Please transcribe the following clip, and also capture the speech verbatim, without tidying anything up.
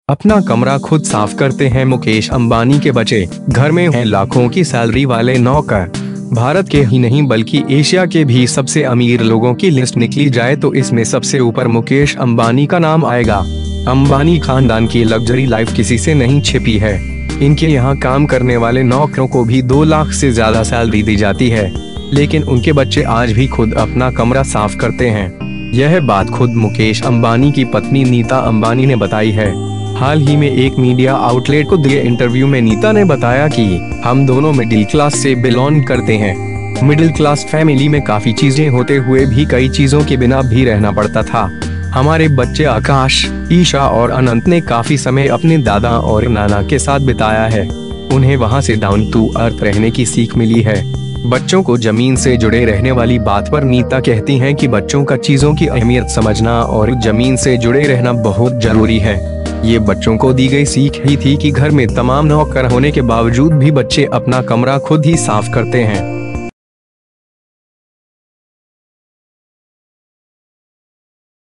अपना कमरा खुद साफ करते हैं मुकेश अंबानी के बच्चे। घर में हैं लाखों की सैलरी वाले नौकर। भारत के ही नहीं बल्कि एशिया के भी सबसे अमीर लोगों की लिस्ट निकली जाए तो इसमें सबसे ऊपर मुकेश अंबानी का नाम आएगा। अंबानी खानदान की लग्जरी लाइफ किसी से नहीं छिपी है। इनके यहाँ काम करने वाले नौकरों को भी दो लाख से ज्यादा सैलरी दी जाती है, लेकिन उनके बच्चे आज भी खुद अपना कमरा साफ करते हैं। यह बात खुद मुकेश अंबानी की पत्नी नीता अंबानी ने बताई है। हाल ही में एक मीडिया आउटलेट को दिए इंटरव्यू में नीता ने बताया कि हम दोनों मिडिल क्लास से बिलोंग करते हैं। मिडिल क्लास फैमिली में काफी चीजें होते हुए भी कई चीजों के बिना भी रहना पड़ता था। हमारे बच्चे आकाश, ईशा और अनंत ने काफी समय अपने दादा और नाना के साथ बिताया है। उन्हें वहां से डाउन टू अर्थ रहने की सीख मिली है। बच्चों को जमीन से जुड़े रहने वाली बात पर नीता कहती हैं कि बच्चों का चीजों की अहमियत समझना और जमीन से जुड़े रहना बहुत जरूरी है। ये बच्चों को दी गई सीख ही थी कि घर में तमाम नौकर होने के बावजूद भी बच्चे अपना कमरा खुद ही साफ करते हैं।